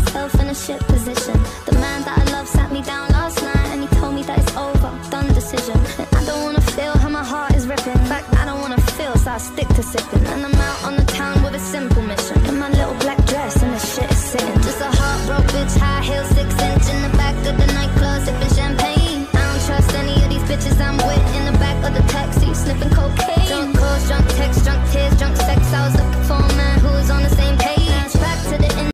myself in a shit position. The man that I love sat me down last night and he told me that it's over, done decision. And I don't wanna feel how my heart is ripping. In fact, I don't wanna feel, so I stick to sipping.